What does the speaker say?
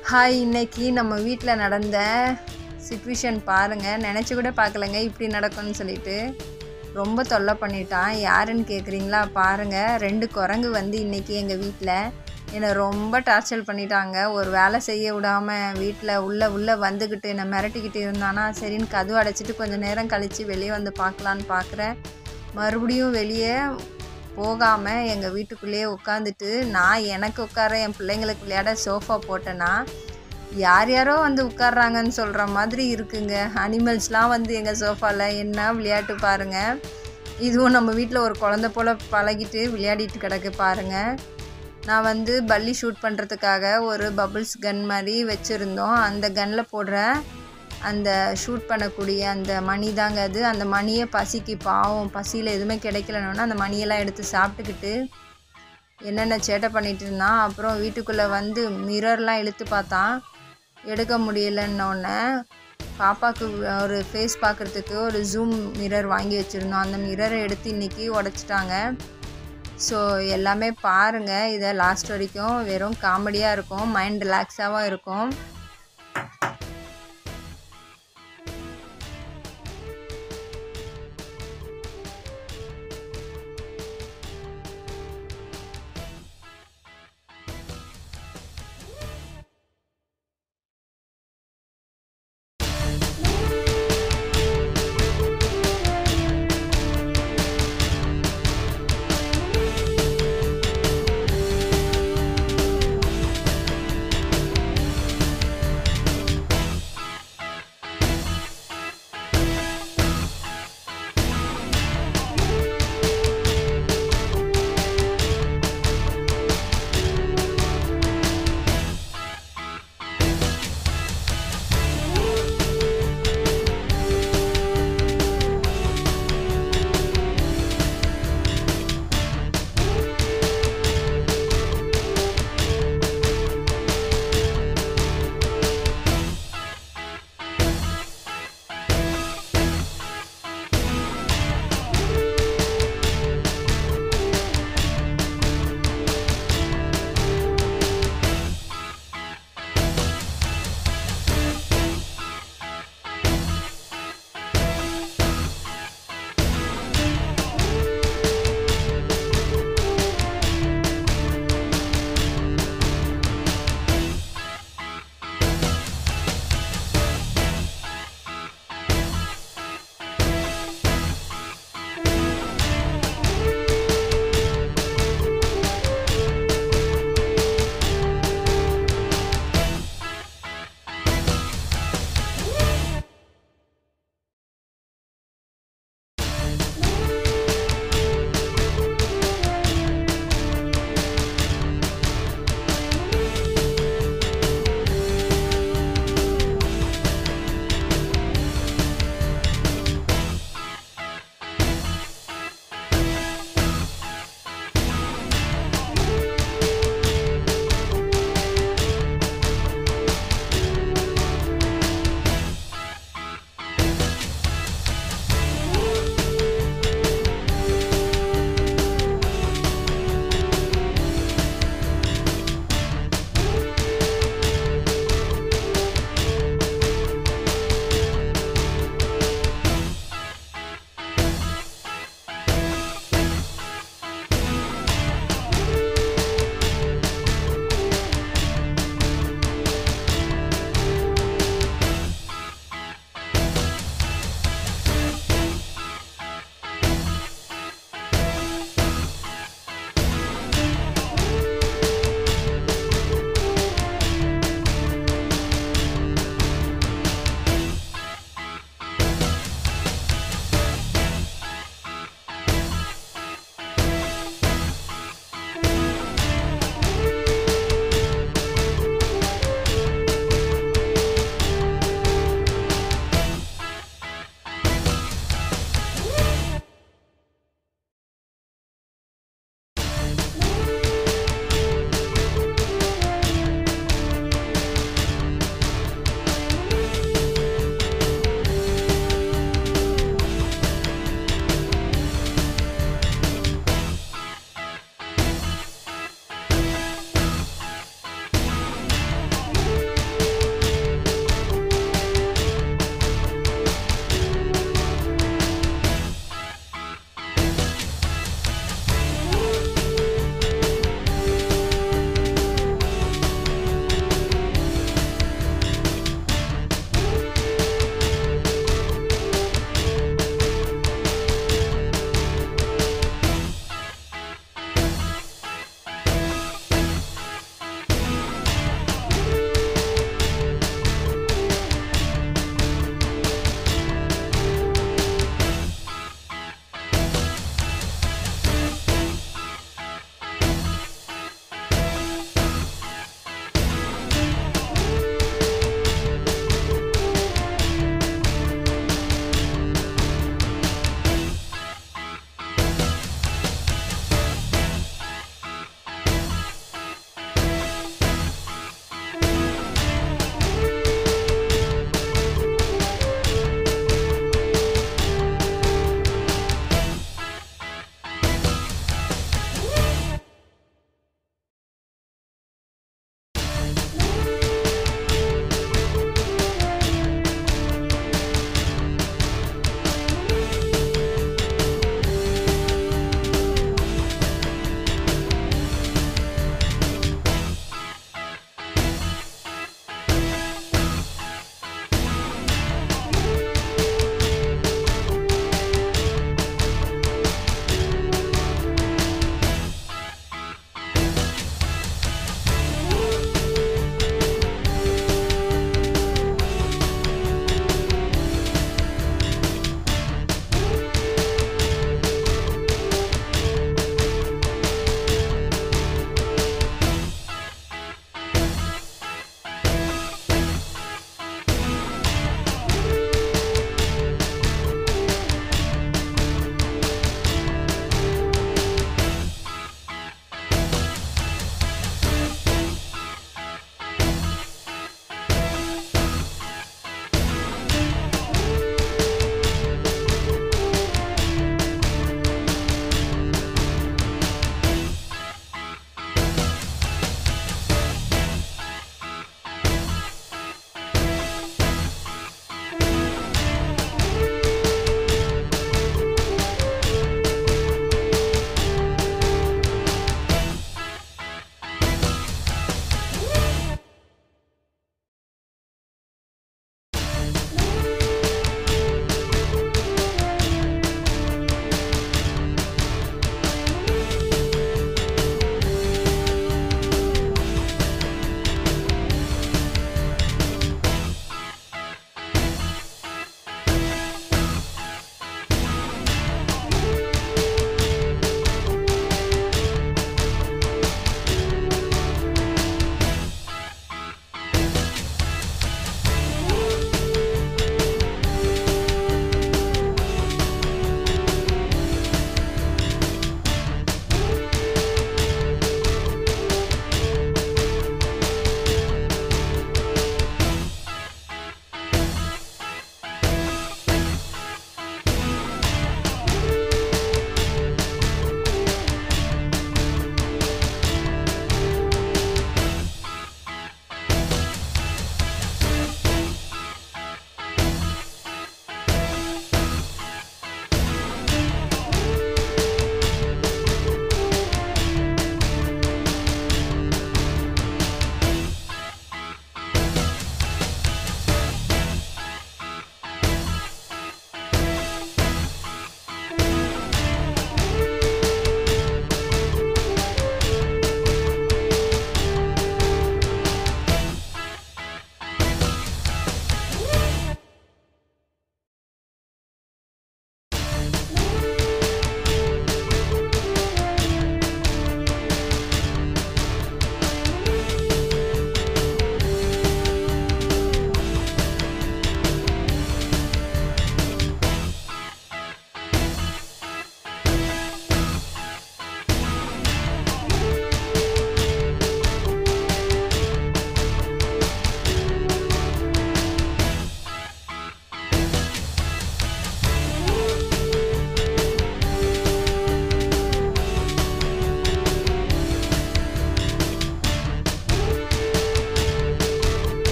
Hi, இன்னைக்கு நம்ம வீட்டில் நடந்த சிச்சுவேஷன் பாருங்கள். நினச்சி கூட பார்க்கலங்க இப்படி நடக்கும்னு சொல்லிட்டு. ரொம்ப தொல்லை பண்ணிட்டான். யாருன்னு கேட்குறீங்களா? பாருங்கள், 2 குரங்கு வந்து இன்றைக்கி எங்கள் வீட்டில் என்னை ரொம்ப டார்ச்சர் பண்ணிட்டாங்க. ஒரு வேலை செய்ய விடாமல் வீட்டில் உள்ளே வந்துக்கிட்டு என்னை மிரட்டிக்கிட்டு இருந்தானா, சரின்னு கதவு அடைச்சிட்டு கொஞ்சம் நேரம் கழித்து வெளியே வந்து பார்க்கலான்னு பார்க்குறேன். மறுபடியும் வெளியே போகாமல் எங்கள் வீட்டுக்குள்ளேயே உட்காந்துட்டு, நான் எனக்கு உட்கார என் பிள்ளைங்களுக்கு விளையாட சோஃபா போட்டேன்னா யாரோ வந்து உட்கார்றாங்கன்னு சொல்கிற மாதிரி இருக்குங்க. அனிமல்ஸ்லாம் வந்து எங்கள் சோஃபாவில் என்ன விளையாட்டு பாருங்கள். இதுவும் நம்ம வீட்டில் ஒரு குழந்த போல் பழகிட்டு விளையாடிட்டு கிடக்கு பாருங்கள். நான் வந்து பல்லி ஷூட் பண்ணுறதுக்காக ஒரு பபுள்ஸ் கன் மாதிரி வச்சுருந்தோம். அந்த கன்னில் போடுற அந்த ஷூட் பண்ணக்கூடிய அந்த மணி தாங்க அது. அந்த மணியை பசிக்கு பாவம் பசியில் எதுவுமே கிடைக்கலன்னா அந்த மணியெல்லாம் எடுத்து சாப்பிட்டுக்கிட்டு என்னென்ன சேட்டை பண்ணிகிட்டு இருந்தான். அப்புறம் வீட்டுக்குள்ளே வந்து மிரர்லாம் இழுத்து பார்த்தான், எடுக்க முடியலன்னொன்னே பாப்பாவுக்கு ஒரு ஃபேஸ் பார்க்குறதுக்கு ஒரு ஜூம் மிரர் வாங்கி வச்சுருந்தோம். அந்த மிரரை எடுத்து இன்றைக்கி உடச்சிட்டாங்க. ஸோ எல்லாமே பாருங்கள். இதை லாஸ்ட் வரைக்கும் வெறும் காமெடியாக இருக்கும், மைண்ட் ரிலாக்ஸாகவும் இருக்கும்.